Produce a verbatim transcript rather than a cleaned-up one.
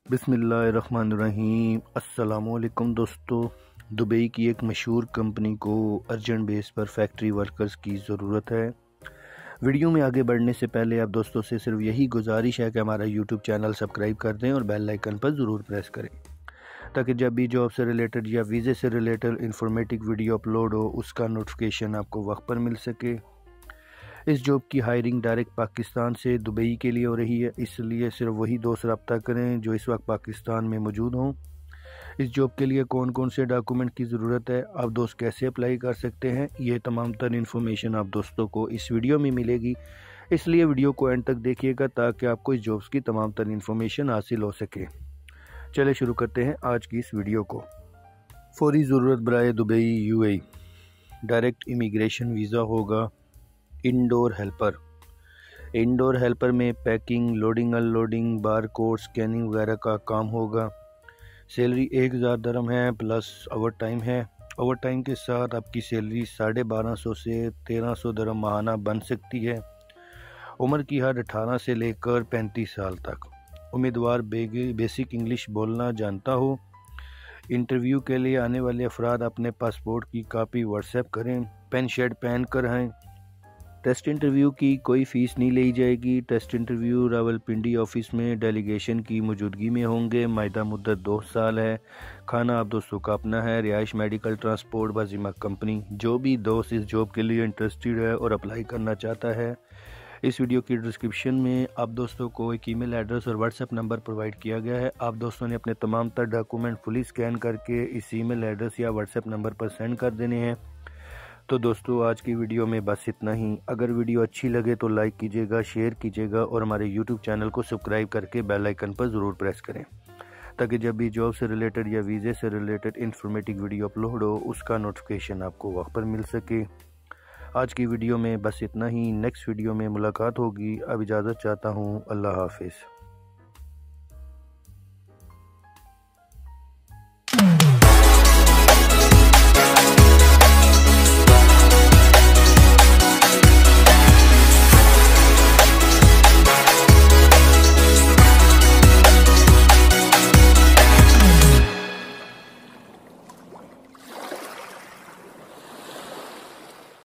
बिस्मिल्लाहिर्रहमानिर्रहीम। अस्सलामुअलैकुम दोस्तों, दुबई की एक मशहूर कंपनी को अर्जेंट बेस पर फैक्ट्री वर्कर्स की ज़रूरत है। वीडियो में आगे बढ़ने से पहले आप दोस्तों से सिर्फ यही गुजारिश है कि हमारा यूट्यूब चैनल सब्सक्राइब कर दें और बेल आइकन पर ज़रूर प्रेस करें, ताकि जब भी जॉब से रिलेटेड या वीज़े से रिलेटेड इंफॉर्मेटिव वीडियो अपलोड हो उसका नोटिफिकेशन आपको वक्त पर मिल सके। इस जॉब की हायरिंग डायरेक्ट पाकिस्तान से दुबई के लिए हो रही है, इसलिए सिर्फ वही दोस्त रब्ता करें जो इस वक्त पाकिस्तान में मौजूद हों। इस जॉब के लिए कौन कौन से डॉक्यूमेंट की ज़रूरत है, आप दोस्त कैसे अप्लाई कर सकते हैं, ये तमाम तर इन्फॉर्मेशन आप दोस्तों को इस वीडियो में मिलेगी। इसलिए वीडियो को एंड तक देखिएगा ताकि आपको इस जॉब्स की तमाम तर इन्फॉर्मेशन हासिल हो सके। चले शुरू करते हैं आज की इस वीडियो को। फौरी ज़रूरत बराए Dubai UAE, direct immigration visa होगा। इंडोर हेल्पर, इंडोर हेल्पर में packing, loading, unloading, bar code scanning वगैरह का काम होगा। सैलरी एक हज़ार दरम है प्लस ओवर टाइम है। ओवर टाइम के साथ आपकी सैलरी साढ़े बारह सौ से तेरह सौ दरम माहाना बन सकती है। उम्र की हद अठारह से लेकर पैंतीस साल तक। उम्मीदवार बेसिक इंग्लिश बोलना जानता हो। इंटरव्यू के लिए आने वाले अफराद अपने पासपोर्ट की कापी व्हाट्सएप करें। पेन शर्ट पहन कर आएँ। टेस्ट इंटरव्यू की कोई फ़ीस नहीं ली जाएगी। टेस्ट इंटरव्यू रावलपिंडी ऑफिस में डेलीगेशन की मौजूदगी में होंगे। मायदा मुद्दत दो साल है। खाना आप दोस्तों का अपना है। रिहाइश, मेडिकल, ट्रांसपोर्ट बाजिमा कंपनी। जो भी दोस्त इस जॉब के लिए इंटरेस्टेड है और अप्लाई करना चाहता है, इस वीडियो की डिस्क्रिप्शन में आप दोस्तों को एक ईमेल एड्रेस और व्हाट्सएप नंबर प्रोवाइड किया गया है। आप दोस्तों ने अपने तमाम तर डॉक्यूमेंट फुली स्कैन करके इस ईमेल एड्रेस या व्हाट्सएप नंबर पर सेंड कर देने हैं। तो दोस्तों आज की वीडियो में बस इतना ही। अगर वीडियो अच्छी लगे तो लाइक कीजिएगा, शेयर कीजिएगा और हमारे यूट्यूब चैनल को सब्सक्राइब करके बेल आइकन पर ज़रूर प्रेस करें, ताकि जब भी जॉब से रिलेटेड या वीज़े से रिलेटेड इंफॉर्मेटिव वीडियो अपलोड हो उसका नोटिफिकेशन आपको वक्त पर मिल सके। आज की वीडियो में बस इतना ही। नेक्स्ट वीडियो में मुलाकात होगी। अब इजाज़त चाहता हूँ। अल्लाह हाफिज़।